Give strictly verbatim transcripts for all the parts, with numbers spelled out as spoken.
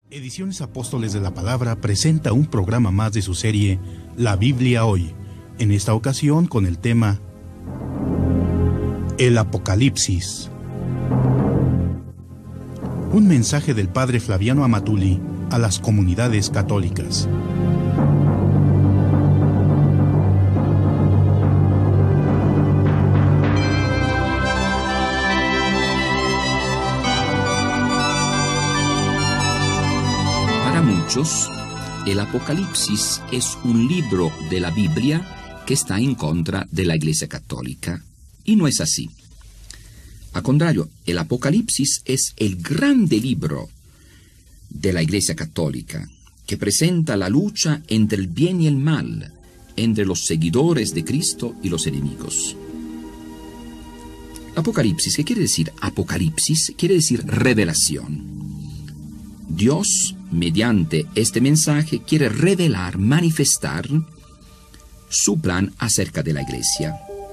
Ediciones Apóstoles de la Palabra presenta un programa más de su serie La Biblia Hoy, en esta ocasión con el tema El Apocalipsis. Un mensaje del padre Flaviano Amatuli a las comunidades católicas. Para muchos, el Apocalipsis es un libro de la Biblia que está en contra de la Iglesia Católica. Y no es así. Al contrario, el Apocalipsis es el grande libro de la Iglesia Católica que presenta la lucha entre el bien y el mal, entre los seguidores de Cristo y los enemigos. Apocalipsis, ¿qué quiere decir Apocalipsis? Quiere decir revelación. Dios, mediante este mensaje, quiere revelar, manifestar su plan acerca de la Iglesia,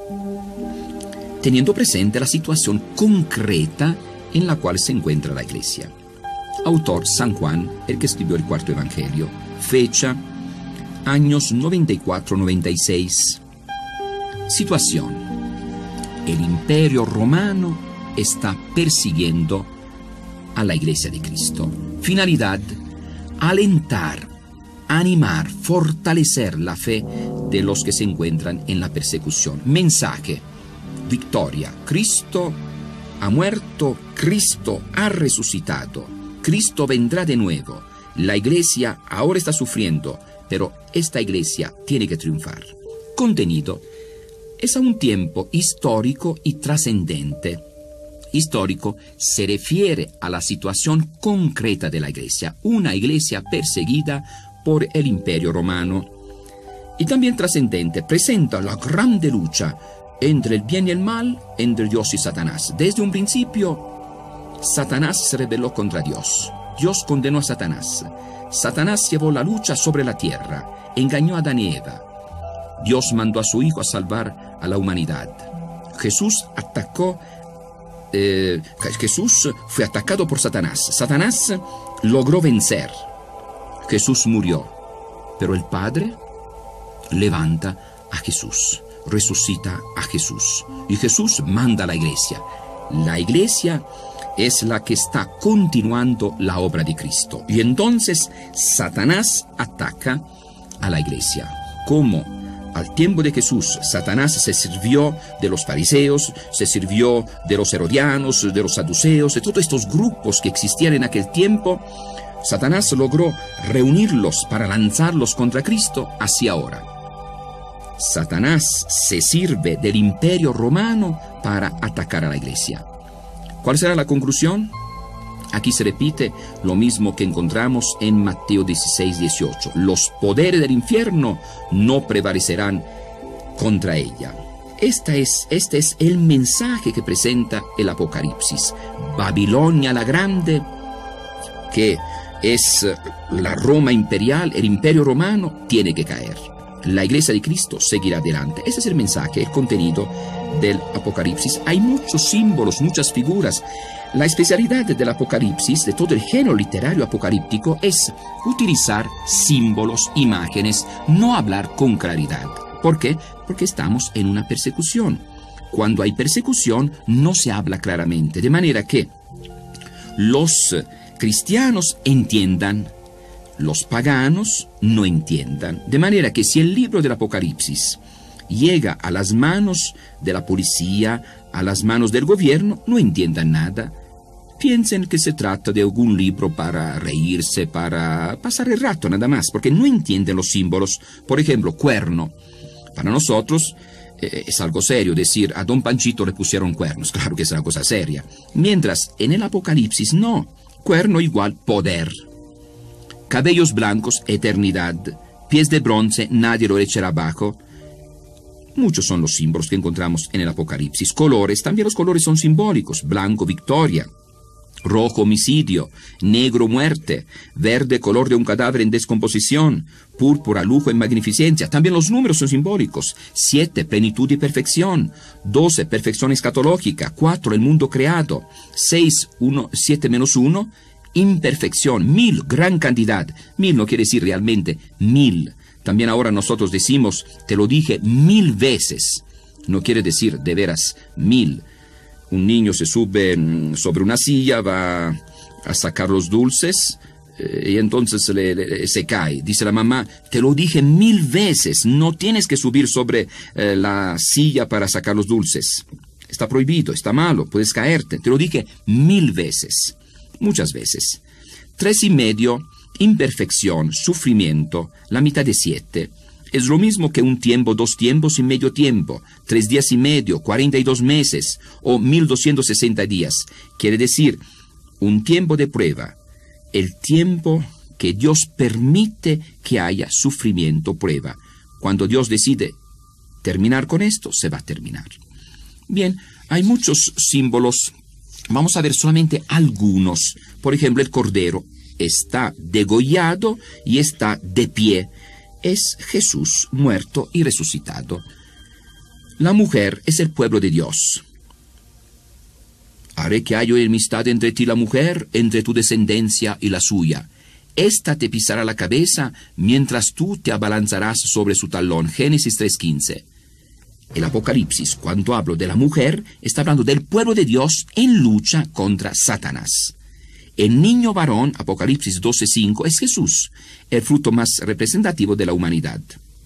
teniendo presente la situación concreta en la cual se encuentra la Iglesia. Autor San Juan, el que escribió el cuarto Evangelio. Fecha, años noventa y cuatro noventa y seis. Situación: el Imperio Romano está persiguiendo a la Iglesia de Cristo. Finalidad: alentar, animar, fortalecer la fe de los que se encuentran en la persecución. Mensaje: victoria. Cristo ha muerto, Cristo ha resucitado, Cristo vendrá de nuevo. La Iglesia ahora está sufriendo, pero esta Iglesia tiene que triunfar. Contenido: es a un tiempo histórico y trascendente. Histórico se refiere a la situación concreta de la Iglesia, una Iglesia perseguida por el Imperio Romano. Y también trascendente, presenta la grande lucha entre el bien y el mal, entre Dios y Satanás. Desde un principio, Satanás se rebeló contra Dios. Dios condenó a Satanás. Satanás llevó la lucha sobre la tierra, engañó a Adán y Eva. Dios mandó a su Hijo a salvar a la humanidad. Jesús atacó Eh, Jesús fue atacado por Satanás. Satanás logró vencer. Jesús murió, pero el Padre levanta a Jesús, resucita a Jesús, y Jesús manda a la Iglesia. La Iglesia es la que está continuando la obra de Cristo. Y entonces Satanás ataca a la Iglesia. ¿Cómo? Al tiempo de Jesús, Satanás se sirvió de los fariseos, se sirvió de los herodianos, de los saduceos, de todos estos grupos que existían en aquel tiempo. Satanás logró reunirlos para lanzarlos contra Cristo. Así ahora, Satanás se sirve del Imperio Romano para atacar a la Iglesia. ¿Cuál será la conclusión? Aquí se repite lo mismo que encontramos en Mateo dieciséis dieciocho. Los poderes del infierno no prevalecerán contra ella. Esta es, este es el mensaje que presenta el Apocalipsis. Babilonia la Grande, que es la Roma imperial, el Imperio Romano, tiene que caer. La Iglesia de Cristo seguirá adelante. Ese es el mensaje, el contenido del Apocalipsis. Hay muchos símbolos, muchas figuras. La especialidad del Apocalipsis, de todo el género literario apocalíptico, es utilizar símbolos, imágenes, no hablar con claridad. ¿Por qué? Porque estamos en una persecución. Cuando hay persecución, no se habla claramente, de manera que los cristianos entiendan, los paganos no entiendan. De manera que si el libro del Apocalipsis llega a las manos de la policía, a las manos del gobierno, no entiendan nada. Piensen que se trata de algún libro para reírse, para pasar el rato nada más, porque no entienden los símbolos. Por ejemplo, cuerno. Para nosotros eh, es algo serio decir a Don Panchito le pusieron cuernos. Claro que es una cosa seria. Mientras en el Apocalipsis no. Cuerno igual poder. Cabellos blancos, eternidad. Pies de bronce, nadie lo echará abajo. Muchos son los símbolos que encontramos en el Apocalipsis. Colores, también los colores son simbólicos. Blanco, victoria. Rojo, homicidio. Negro, muerte. Verde, color de un cadáver en descomposición. Púrpura, lujo y magnificencia. También los números son simbólicos. Siete, plenitud y perfección. Doce, perfección escatológica. Cuatro, el mundo creado. Seis, uno, siete menos uno. imperfección, mil, gran cantidad. Mil no quiere decir realmente mil. También ahora nosotros decimos, te lo dije mil veces. No quiere decir de veras mil. Un niño se sube sobre una silla, va a sacar los dulces eh, y entonces le, le, se cae. Dice la mamá, te lo dije mil veces, no tienes que subir sobre eh, la silla para sacar los dulces. Está prohibido, está malo, puedes caerte. Te lo dije mil veces, muchas veces. Tres y medio, imperfección, sufrimiento, la mitad de siete. Es lo mismo que un tiempo, dos tiempos y medio tiempo, tres días y medio, cuarenta y dos meses o mil doscientos sesenta días. Quiere decir, un tiempo de prueba, el tiempo que Dios permite que haya sufrimiento, prueba. Cuando Dios decide terminar con esto, se va a terminar. Bien, hay muchos símbolos. Vamos a ver solamente algunos. Por ejemplo, el cordero está degollado y está de pie. Es Jesús muerto y resucitado. La mujer es el pueblo de Dios. Haré que haya enemistad entre ti y la mujer, entre tu descendencia y la suya. Esta te pisará la cabeza, mientras tú te abalanzarás sobre su talón. Génesis tres quince. El Apocalipsis, cuando hablo de la mujer, está hablando del pueblo de Dios en lucha contra Satanás. El niño varón, Apocalipsis doce cinco, es Jesús, el fruto más representativo de la humanidad.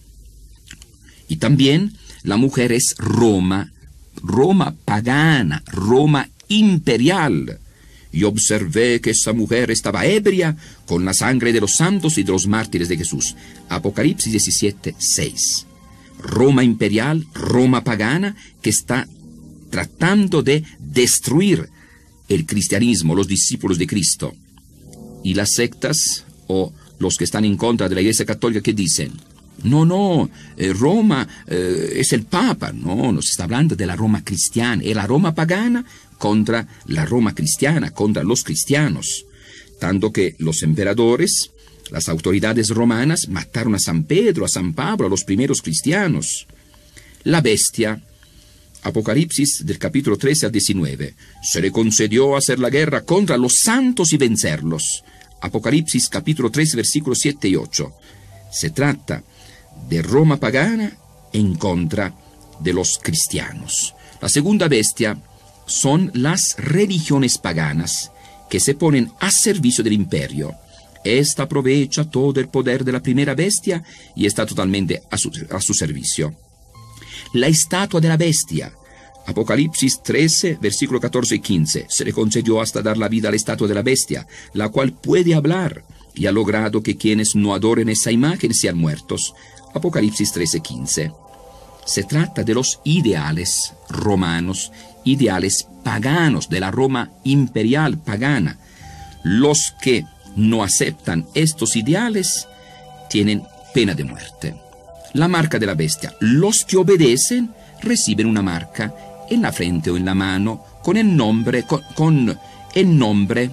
Y también la mujer es Roma, Roma pagana, Roma imperial. Y observé que esa mujer estaba ebria con la sangre de los santos y de los mártires de Jesús. Apocalipsis diecisiete seis. Roma imperial, Roma pagana, que está tratando de destruir el cristianismo, los discípulos de Cristo. Y las sectas, o los que están en contra de la Iglesia Católica, ¿qué dicen? No, no, eh, Roma eh, es el Papa. No, nos está hablando de la Roma cristiana. Es la Roma pagana contra la Roma cristiana, contra los cristianos. Tanto que los emperadores, las autoridades romanas, mataron a San Pedro, a San Pablo, a los primeros cristianos. La bestia, Apocalipsis del capítulo trece al diecinueve. Se le concedió hacer la guerra contra los santos y vencerlos. Apocalipsis capítulo trece versículos siete y ocho. Se trata de Roma pagana en contra de los cristianos. La segunda bestia son las religiones paganas que se ponen a servicio del imperio. Esta aprovecha todo el poder de la primera bestia y está totalmente a su, a su servicio. La estatua de la bestia, Apocalipsis trece, versículo catorce y quince. Se le concedió hasta dar la vida a la estatua de la bestia, la cual puede hablar, y ha logrado que quienes no adoren esa imagen sean muertos. Apocalipsis trece, quince. Se trata de los ideales romanos, ideales paganos, de la Roma imperial pagana. Los que no aceptan estos ideales tienen pena de muerte. La marca de la bestia. Los que obedecen reciben una marca en la frente o en la mano con el nombre, con, con el nombre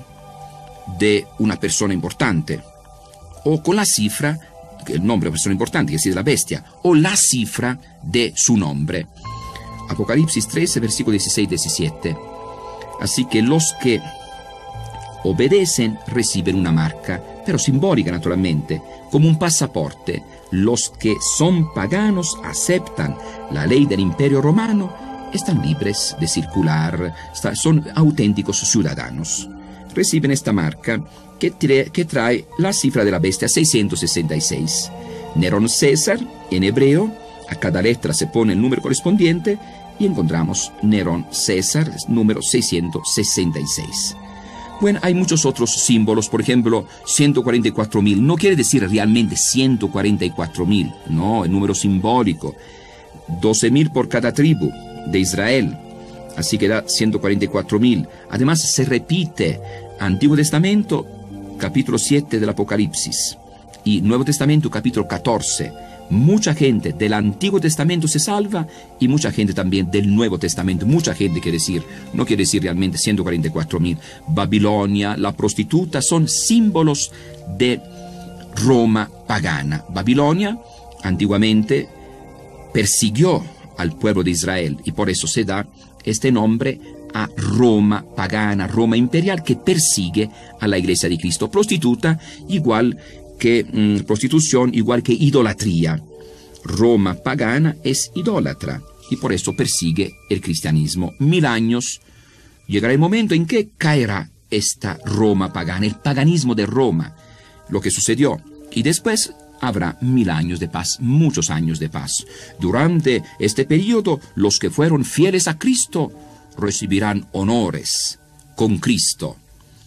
de una persona importante, o con la cifra, el nombre de una persona importante, que es de la bestia, o la cifra de su nombre. Apocalipsis trece, versículo dieciséis y diecisiete. Así que los que obedecen reciben una marca, pero simbólica naturalmente, como un pasaporte. Los que son paganos aceptan la ley del Imperio Romano, están libres de circular, son auténticos ciudadanos. Reciben esta marca que trae, que trae la cifra de la bestia seiscientos sesenta y seis. Nerón César, en hebreo, a cada letra se pone el número correspondiente y encontramos Nerón César, número seiscientos sesenta y seis. Bueno, hay muchos otros símbolos, por ejemplo, ciento cuarenta y cuatro mil. No quiere decir realmente ciento cuarenta y cuatro mil, no, el número simbólico. doce mil por cada tribu de Israel, así que da ciento cuarenta y cuatro mil. Además, se repite Antiguo Testamento, capítulo siete del Apocalipsis, y Nuevo Testamento, capítulo catorce. Mucha gente del Antiguo Testamento se salva y mucha gente también del Nuevo Testamento. Mucha gente quiere decir, no quiere decir realmente ciento cuarenta y cuatro mil. Babilonia, la prostituta, son símbolos de Roma pagana. Babilonia antiguamente persiguió al pueblo de Israel y por eso se da este nombre a Roma pagana, Roma imperial, que persigue a la Iglesia de Cristo. Prostituta igual que mmm, prostitución, igual que idolatría. Roma pagana es idólatra y por eso persigue el cristianismo. Mil años, llegará el momento en que caerá esta Roma pagana, el paganismo de Roma, lo que sucedió. Y después habrá mil años de paz, muchos años de paz. Durante este periodo, los que fueron fieles a Cristo recibirán honores con Cristo.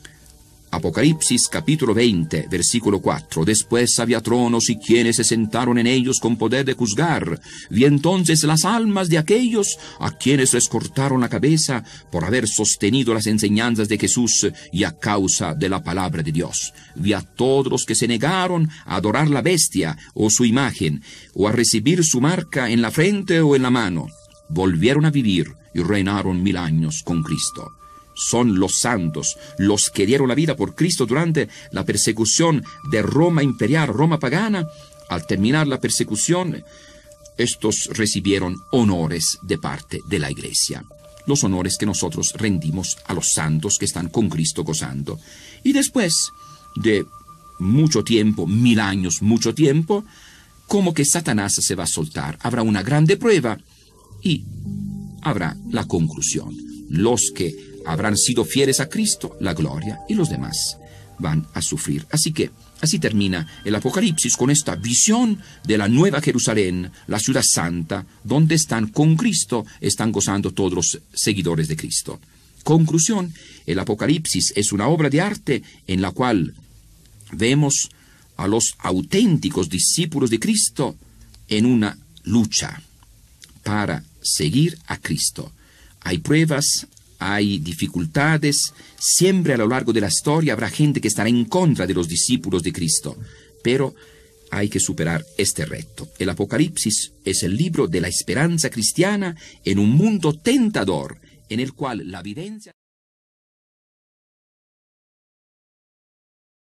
Apocalipsis capítulo veinte, versículo cuatro. Después había tronos y quienes se sentaron en ellos con poder de juzgar. Vi entonces las almas de aquellos a quienes les cortaron la cabeza por haber sostenido las enseñanzas de Jesús y a causa de la palabra de Dios. Vi a todos los que se negaron a adorar la bestia o su imagen, o a recibir su marca en la frente o en la mano. Volvieron a vivir y reinaron mil años con Cristo. Son los santos, los que dieron la vida por Cristo durante la persecución de Roma imperial, Roma pagana. Al terminar la persecución, estos recibieron honores de parte de la Iglesia. Los honores que nosotros rendimos a los santos que están con Cristo gozando. Y después de mucho tiempo, mil años, mucho tiempo, como que Satanás se va a soltar. Habrá una grande prueba y habrá la conclusión. Los que habrán sido fieles a Cristo, la gloria, y los demás van a sufrir. Así que, así termina el Apocalipsis con esta visión de la Nueva Jerusalén, la ciudad santa, donde están con Cristo, están gozando todos los seguidores de Cristo. Conclusión, el Apocalipsis es una obra de arte en la cual vemos a los auténticos discípulos de Cristo en una lucha para seguir a Cristo. Hay pruebas, hay dificultades, siempre a lo largo de la historia habrá gente que estará en contra de los discípulos de Cristo, pero hay que superar este reto. El Apocalipsis es el libro de la esperanza cristiana en un mundo tentador, en el cual la evidencia